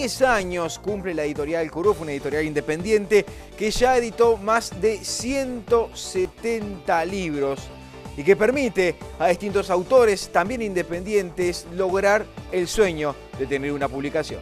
10 años cumple la editorial Curuf, una editorial independiente que ya editó más de 170 libros y que permite a distintos autores, también independientes, lograr el sueño de tener una publicación.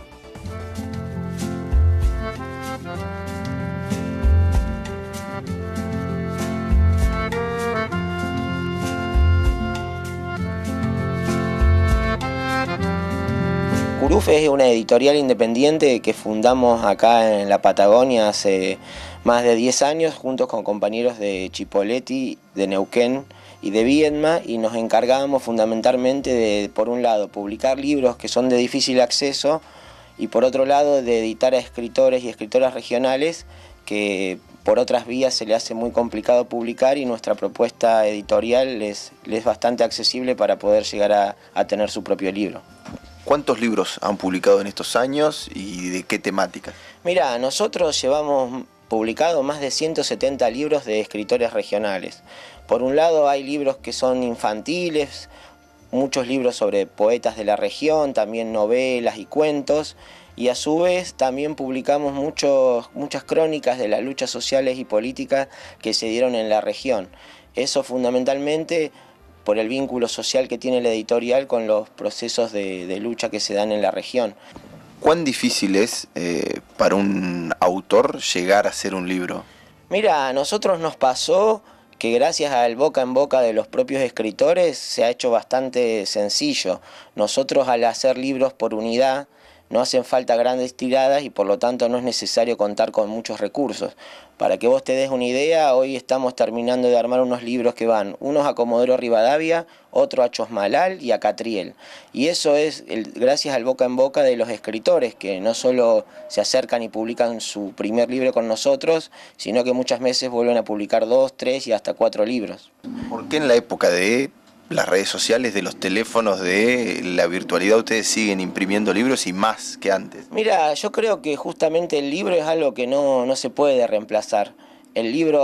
Curuf es una editorial independiente que fundamos acá en la Patagonia hace más de 10 años, juntos con compañeros de Chipoleti, de Neuquén y de Viedma, y nos encargamos fundamentalmente de, por un lado, publicar libros que son de difícil acceso y por otro lado, de editar a escritores y escritoras regionales que por otras vías se le hace muy complicado publicar, y nuestra propuesta editorial les es bastante accesible para poder llegar a tener su propio libro. ¿Cuántos libros han publicado en estos años y de qué temática? Mira, nosotros llevamos publicado más de 170 libros de escritores regionales. Por un lado hay libros que son infantiles, muchos libros sobre poetas de la región, también novelas y cuentos, y a su vez también publicamos muchas crónicas de las luchas sociales y políticas que se dieron en la región. Eso fundamentalmente por el vínculo social que tiene la editorial con los procesos de lucha que se dan en la región. ¿Cuán difícil es para un autor llegar a hacer un libro? Mira, a nosotros nos pasó que gracias al boca en boca de los propios escritores se ha hecho bastante sencillo. Nosotros, al hacer libros por unidad, no hacen falta grandes tiradas y por lo tanto no es necesario contar con muchos recursos. Para que vos te des una idea, hoy estamos terminando de armar unos libros que van, unos a Comodoro Rivadavia, otro a Chosmalal y a Catriel. Y eso es gracias al boca en boca de los escritores, que no solo se acercan y publican su primer libro con nosotros, sino que muchas veces vuelven a publicar 2, 3 y hasta 4 libros. ¿Por qué en la época de las redes sociales, de los teléfonos, de la virtualidad, ustedes siguen imprimiendo libros y más que antes? Mira, yo creo que justamente el libro es algo que no se puede reemplazar. El libro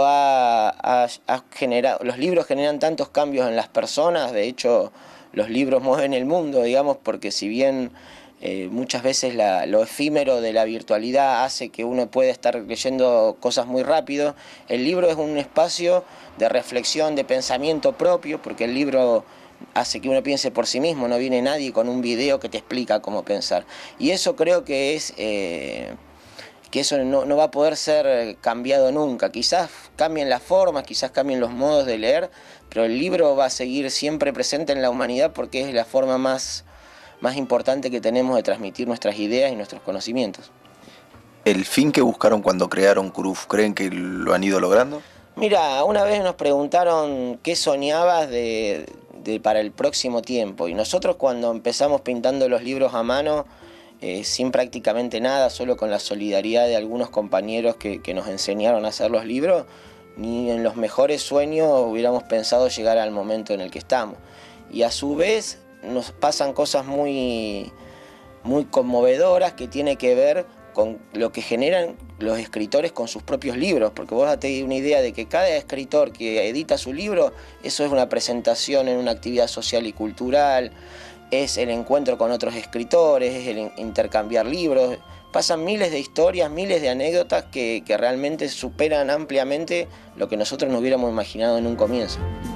los libros generan tantos cambios en las personas, de hecho los libros mueven el mundo, digamos, porque si bien muchas veces lo efímero de la virtualidad hace que uno pueda estar leyendo cosas muy rápido, el libro es un espacio de reflexión, de pensamiento propio, porque el libro hace que uno piense por sí mismo, no viene nadie con un video que te explica cómo pensar. Y eso creo que es que eso no va a poder ser cambiado nunca. Quizás cambien las formas, quizás cambien los modos de leer, pero el libro va a seguir siempre presente en la humanidad porque es la forma más importante que tenemos de transmitir nuestras ideas y nuestros conocimientos. ¿El fin que buscaron cuando crearon Curuf, creen que lo han ido logrando? Mira, una vez nos preguntaron qué soñabas para el próximo tiempo, y nosotros cuando empezamos pintando los libros a mano, sin prácticamente nada, solo con la solidaridad de algunos compañeros que nos enseñaron a hacer los libros, ni en los mejores sueños hubiéramos pensado llegar al momento en el que estamos. Y a su vez nos pasan cosas muy conmovedoras que tienen que ver con lo que generan los escritores con sus propios libros, porque vos date una idea de que cada escritor que edita su libro, eso es una presentación en una actividad social y cultural, es el encuentro con otros escritores, es el intercambiar libros, pasan miles de historias, miles de anécdotas que realmente superan ampliamente lo que nosotros nos hubiéramos imaginado en un comienzo.